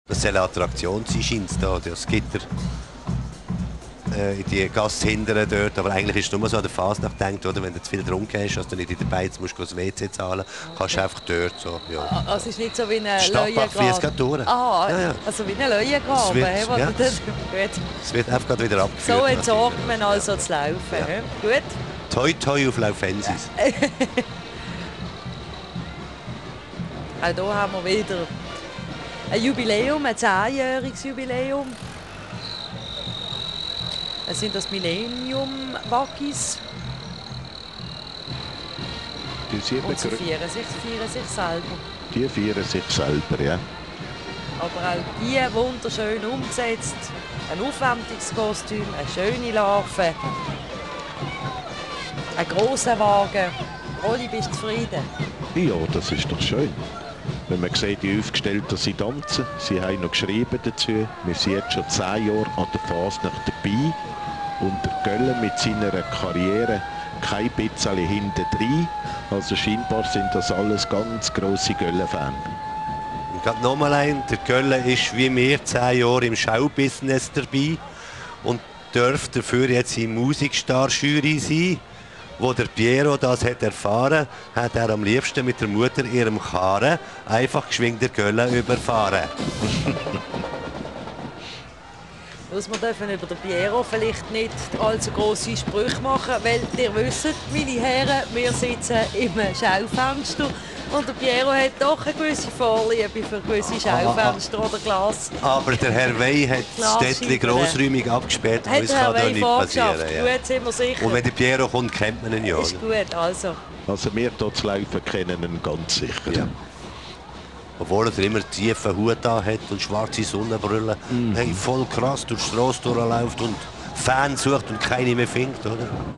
Das soll eine Attraktion sein, scheint es da. Das Gitter in die Gasse hinten dort. Aber eigentlich ist es nur so an der Fasnacht gedacht, oder? Wenn du zu viel getrunken hast, dass du nicht in der Beiz musst du das WC zahlen, kannst du einfach dort so. Ja. Also es ist nicht so wie eine Stadtbach fließt gerade durch. Aha, ja, ja. also wie eine Löwengraben. Ja. Es wird einfach gerade wieder abgeführt. So entsorgt man also das Laufen. Ja. Gut. Toi toi auf Laufensis. Auch hier haben wir wieder ein Jubiläum, ein 10-jähriges Jubiläum. Es sind das Millennium-Waggis. Die 7 Und sie feiern sich selber. Die feiern sich selber, ja. Aber auch die wunderschön umgesetzt. Ein Aufwärmungskostüm, eine schöne Larve, ein grosser Wagen. Oli, bist du zufrieden? Ja, das ist doch schön. Wenn man sieht, die Aufgestellten, sie tanzen, sie haben noch geschrieben dazu. Wir sind jetzt schon 10 Jahre an der Fasnacht dabei. Und der Göller mit seiner Karriere kein bisschen hinten drin. Also scheinbar sind das alles ganz grosse Göller-Fans. Und gerade nochmal ein, der Göller ist wie wir 10 Jahre im Showbusiness dabei und dürfte dafür jetzt in Musikstar-Jury sein. Wo der Piero das hat erfahren, hat er am liebsten mit der Mutter ihrem Karren einfach geschwind der Göller überfahren. Wir dürfen über den Piero vielleicht nicht allzu grosse Sprüche machen, weil ihr wisst, meine Herren, wir sitzen im Schaufenster und der Piero hat doch eine gewisse Vorliebe für gewisse Schaufenster oder Glas. Aber der Herr Wey hat das Städtchen grossräumig abgesperrt und es kann da nicht passieren. Ja. Gut, sind wir sicher. Und wenn der Piero kommt, kennt man ihn ja. Ist gut, also. Also wir hier zu laufen kennen ihn ganz sicher. Ja. Obwohl er immer tiefen Hut da hat und schwarze Sonnenbrille. Hey, voll krass durch die Straße durchläuft und Fans sucht und keine mehr findet, oder?